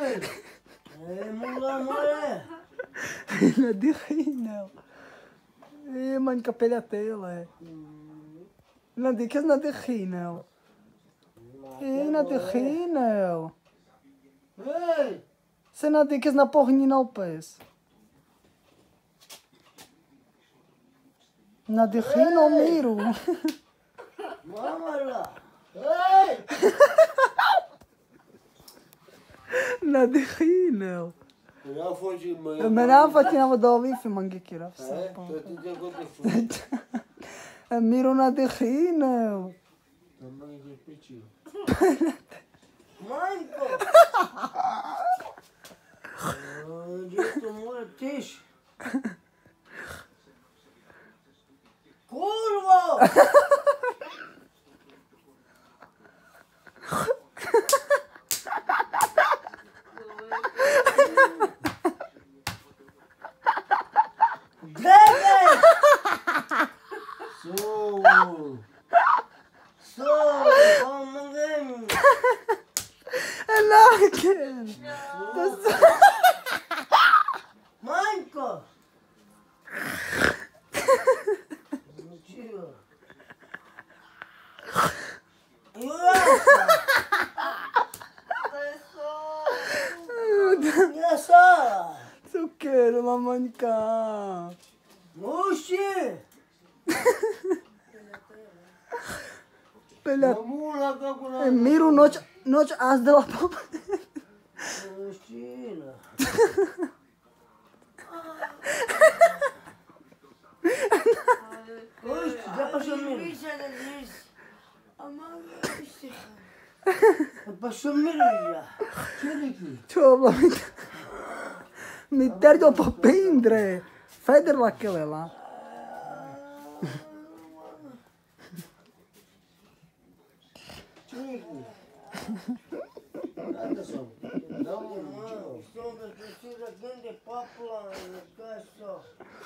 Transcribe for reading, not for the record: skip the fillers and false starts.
Mulla mole. Nadihina. Man kapela tele. Nadikas nadihina. Nadihina. Hey! Se nadikas na pornina opes. Nadihina miru. Mamala. Hey! Nadihina. Ja foci mă. Men afatina va dovi fi mangekira. Tot te gote fu. Miru nadihina. Mamma che pici. Manco. Gesto mortish. Curvo! Laken. Manco! Zucchero, mamanca. Mushi! Pela. Mula ca Miru noci azi de la papa. Mushila. Uite, já passou milho. Passou milho já. Çoğla mi derdi o papindre. Feder la kele la. Nada só. Não, só precisa grande papo lá, só.